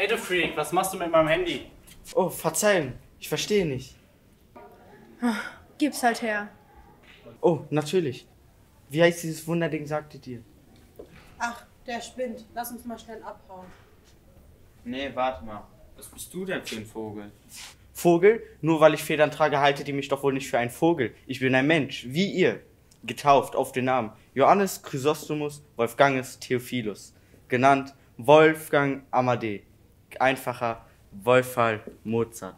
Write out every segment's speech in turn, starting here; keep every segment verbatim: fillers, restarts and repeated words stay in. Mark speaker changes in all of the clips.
Speaker 1: Ey du Freak, was machst du mit meinem Handy?
Speaker 2: Oh, Verzeihung, ich verstehe nicht.
Speaker 3: Gib's halt her.
Speaker 2: Oh, natürlich. Wie heißt dieses Wunderding, sagte dir?
Speaker 4: Ach, der spinnt. Lass uns mal schnell abhauen.
Speaker 5: Nee, warte mal. Was bist du denn für ein Vogel?
Speaker 2: Vogel? Nur weil ich Federn trage, haltet ihr mich doch wohl nicht für einen Vogel. Ich bin ein Mensch, wie ihr. Getauft auf den Namen Johannes Chrysostomus Wolfgangus Theophilus. Genannt Wolfgang Amadee. Einfacher Wolfgang Mozart.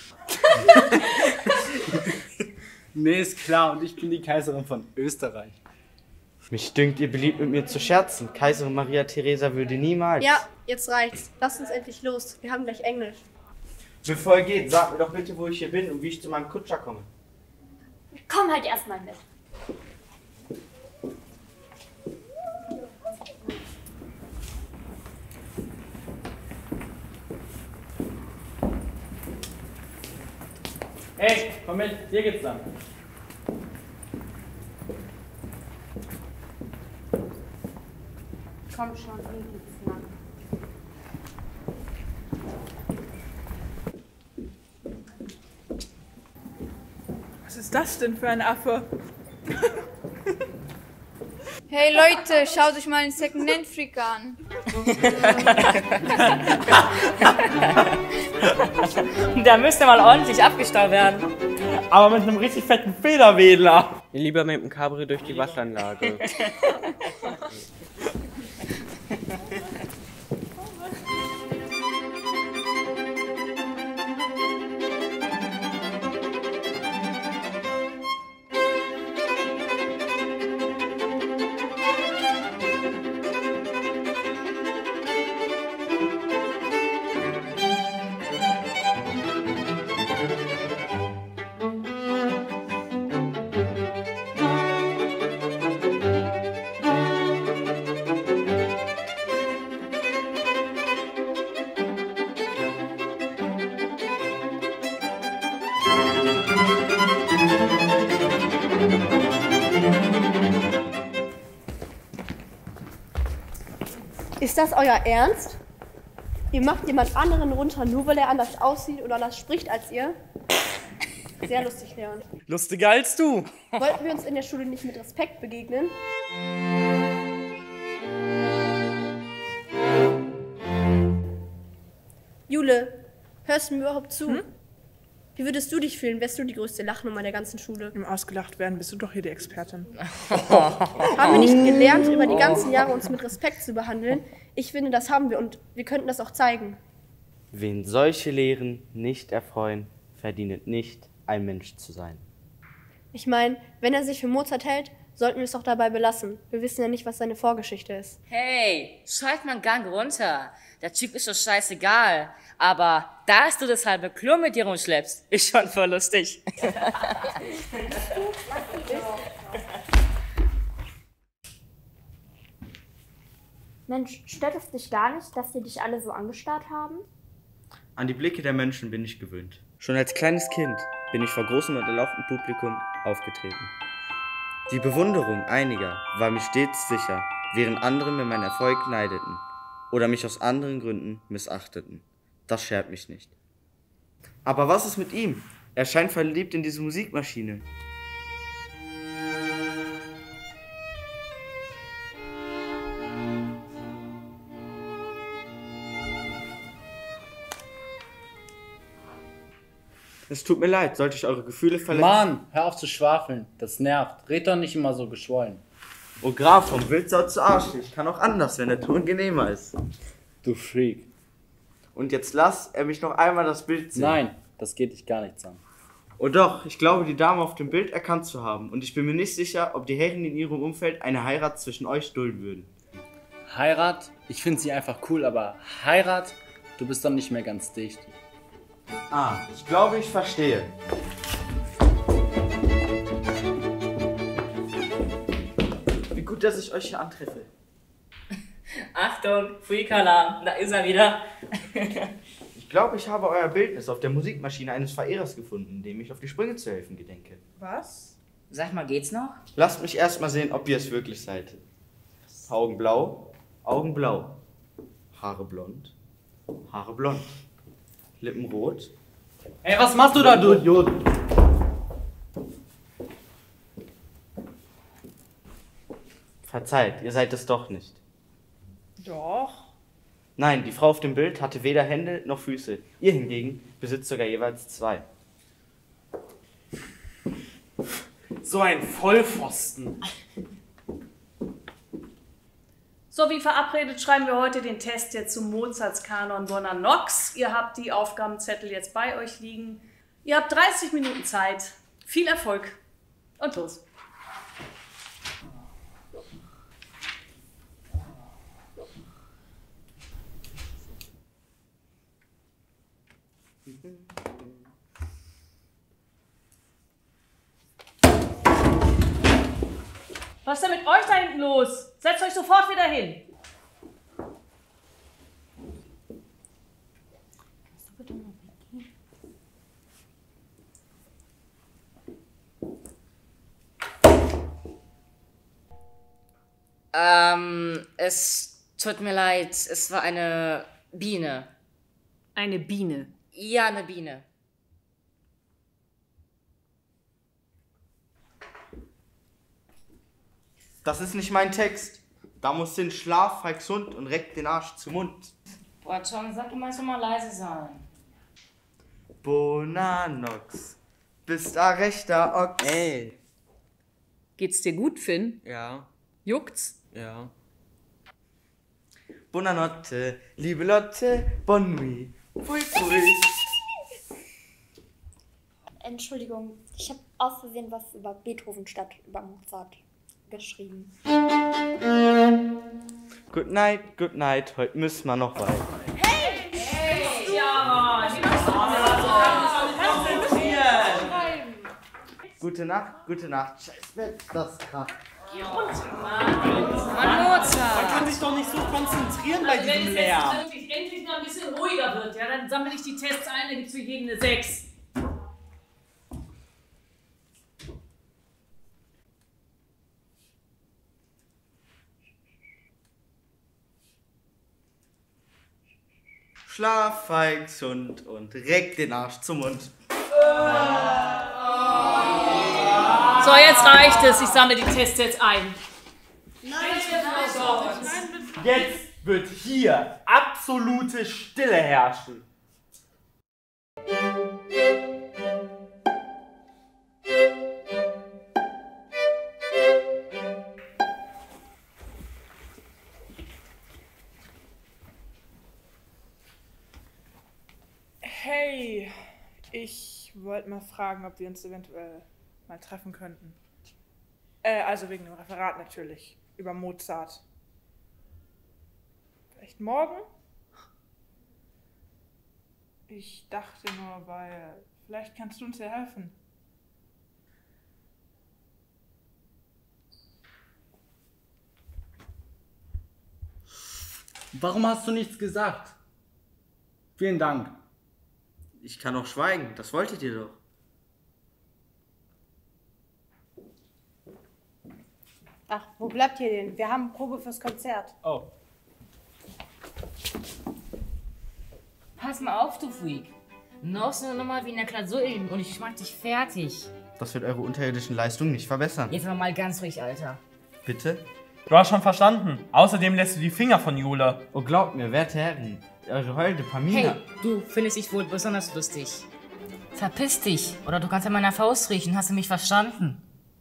Speaker 1: Nee, ist klar, und ich bin die Kaiserin von Österreich.
Speaker 2: Mich dünkt, ihr beliebt mit mir zu scherzen. Kaiserin Maria Theresa würde niemals...
Speaker 3: Ja, jetzt reicht's. Lasst uns endlich los. Wir haben gleich Englisch.
Speaker 2: Bevor ihr geht, sagt mir doch bitte, wo ich hier bin und wie ich zu meinem Kutscher komme.
Speaker 6: Komm halt erstmal mit.
Speaker 1: Hey, komm mit, hier geht's lang.
Speaker 6: Komm schon, hier geht's lang.
Speaker 4: Was ist das denn für ein Affe?
Speaker 7: Hey Leute, schaut euch mal den Second-Hand-Freak an.
Speaker 8: Da müsste mal ordentlich abgestaubt werden.
Speaker 1: Aber mit einem richtig fetten Federwedler.
Speaker 5: Lieber mit dem Cabrio durch die Waschanlage.
Speaker 3: Ist das euer Ernst? Ihr macht jemand anderen runter, nur weil er anders aussieht oder anders spricht als ihr? Sehr lustig, Leon.
Speaker 1: Lustiger als du.
Speaker 3: Wollten wir uns in der Schule nicht mit Respekt begegnen? Jule, hörst du mir überhaupt zu? Hm? Wie würdest du dich fühlen, wärst du die größte Lachnummer der ganzen Schule?
Speaker 4: Im Ausgelacht werden bist du doch hier die Expertin.
Speaker 3: Haben wir nicht gelernt, über die ganzen Jahre uns mit Respekt zu behandeln? Ich finde, das haben wir und wir könnten das auch zeigen.
Speaker 2: Wen solche Lehren nicht erfreuen, verdient nicht, ein Mensch zu sein.
Speaker 3: Ich meine, wenn er sich für Mozart hält, sollten wir es doch dabei belassen. Wir wissen ja nicht, was seine Vorgeschichte ist.
Speaker 8: Hey, schalt mal einen Gang runter. Der Typ ist doch scheißegal. Aber dass du das halbe Klo mit dir rumschleppst, ist schon voll lustig.
Speaker 6: Mensch, stört es dich gar nicht, dass die dich alle so angestarrt haben?
Speaker 2: An die Blicke der Menschen bin ich gewöhnt. Schon als kleines Kind bin ich vor großem und erlauchten Publikum aufgetreten. Die Bewunderung einiger war mir stets sicher, während andere mir meinen Erfolg neideten oder mich aus anderen Gründen missachteten. Das schert mich nicht. Aber was ist mit ihm? Er scheint verliebt in diese Musikmaschine. Es tut mir leid, sollte ich eure Gefühle verletzen.
Speaker 1: Mann, hör auf zu schwafeln. Das nervt. Red doch nicht immer so geschwollen.
Speaker 2: Oh Graf, vom Wildsau zu Arschlich. Kann auch anders, wenn der Ton genehmer ist.
Speaker 1: Du Freak.
Speaker 2: Und jetzt lass er mich noch einmal das Bild sehen.
Speaker 1: Nein, das geht dich gar nichts an.
Speaker 2: Oh doch, ich glaube, die Dame auf dem Bild erkannt zu haben. Und ich bin mir nicht sicher, ob die Herren in ihrem Umfeld eine Heirat zwischen euch dulden würden.
Speaker 1: Heirat? Ich finde sie einfach cool, aber Heirat? Du bist dann nicht mehr ganz dicht.
Speaker 2: Ah, ich glaube, ich verstehe. Wie gut, dass ich euch hier antreffe.
Speaker 8: Achtung, Freak-Alarm, da ist er wieder.
Speaker 2: Ich glaube, ich habe euer Bildnis auf der Musikmaschine eines Verehrers gefunden, dem ich auf die Sprünge zu helfen gedenke.
Speaker 4: Was?
Speaker 8: Sag mal, geht's noch?
Speaker 2: Lasst mich erst mal sehen, ob ihr es wirklich seid. Augen blau, Augen blau, Haare blond, Haare blond. Lippen rot.
Speaker 1: Ey, was machst du da, du Idiot?
Speaker 2: Verzeiht, ihr seid es doch nicht.
Speaker 4: Doch.
Speaker 2: Nein, die Frau auf dem Bild hatte weder Hände noch Füße. Ihr hingegen besitzt sogar jeweils zwei.
Speaker 1: So ein Vollpfosten.
Speaker 9: So, wie verabredet schreiben wir heute den Test jetzt zum Mozarts Kanon Donna Nox. Ihr habt die Aufgabenzettel jetzt bei euch liegen. Ihr habt dreißig Minuten Zeit. Viel Erfolg und los. Was ist denn mit euch da hinten los? Setzt euch sofort wieder hin.
Speaker 8: Ähm, es tut mir leid, es war eine Biene.
Speaker 9: Eine Biene.
Speaker 8: Ja, eine Biene.
Speaker 2: Das ist nicht mein Text. Da muss hin Schlaf, frei gesund und reckt den Arsch zum Mund.
Speaker 8: Boah, Tom, sag du mal, soll mal leise sein.
Speaker 2: Bonanox, bist a rechter Ochs.
Speaker 1: Ey.
Speaker 9: Geht's dir gut, Finn?
Speaker 1: Ja,
Speaker 9: Juckt's?
Speaker 1: ja.
Speaker 2: Bonanotte, liebe Lotte, Bonne nuit. Pfui, pfui.
Speaker 6: Entschuldigung, ich habe aus Versehen was über Beethoven statt über Mozart geschrieben.
Speaker 2: Good night, good night, heute müssen wir noch weiter.
Speaker 9: Ja,
Speaker 2: Gute Nacht, gute Nacht. Scheiß Bett, das kracht.
Speaker 8: Mann, Mozart!
Speaker 1: Man kann sich doch nicht so konzentrieren bei
Speaker 9: Also wenn
Speaker 1: diesem
Speaker 9: es jetzt
Speaker 1: Lärm.
Speaker 9: wirklich endlich mal ein bisschen ruhiger wird, ja, dann sammle ich die Tests ein, dann gibt's für jeden eine sechs.
Speaker 2: Schlaf, frei gesund und reckt den Arsch zum Mund.
Speaker 9: So, jetzt reicht es. Ich sammle die Tests jetzt ein.
Speaker 1: Jetzt wird hier absolute Stille herrschen.
Speaker 4: Hey, ich wollte mal fragen, ob wir uns eventuell mal treffen könnten. Äh, also wegen dem Referat natürlich, über Mozart. Vielleicht morgen? Ich dachte nur, weil vielleicht kannst du uns ja helfen.
Speaker 1: Warum hast du nichts gesagt? Vielen Dank.
Speaker 2: Ich kann auch schweigen, das wolltet ihr doch.
Speaker 4: Ach, wo bleibt ihr denn? Wir haben Probe fürs Konzert.
Speaker 1: Oh.
Speaker 8: Pass mal auf, du Freak. Noch so eine Nummer wie in der Klausur üben und ich mach dich fertig.
Speaker 2: Das wird eure unterirdischen Leistungen nicht verbessern.
Speaker 8: Jetzt mal ganz ruhig, Alter.
Speaker 2: Bitte?
Speaker 10: Du hast schon verstanden. Außerdem lässt du die Finger von Jule.
Speaker 2: Oh, glaubt mir, werte Herren, eure holde Pamina.
Speaker 8: Hey, du findest dich wohl besonders lustig. Verpiss dich, oder du kannst an meiner Faust riechen, hast du mich verstanden?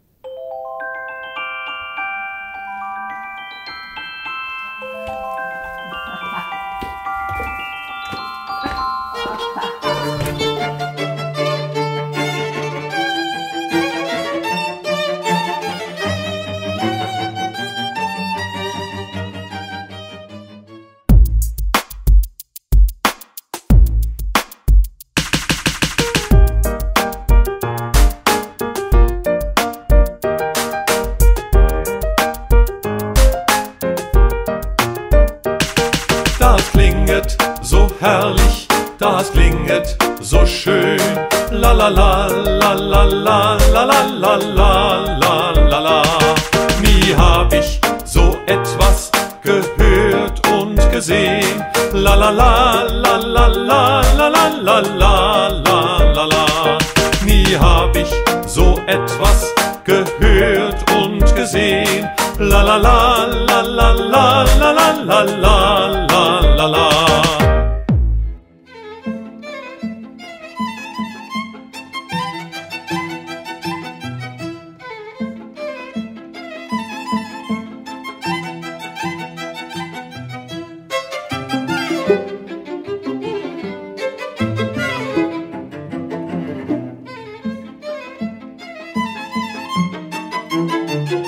Speaker 11: Das klinget so herrlich, das klinget so schön. La la la la la la la la la la la la la. Nie hab ich so etwas gehört und gesehen. La la la la La la la la la la la la la la la la la.
Speaker 12: Thank you.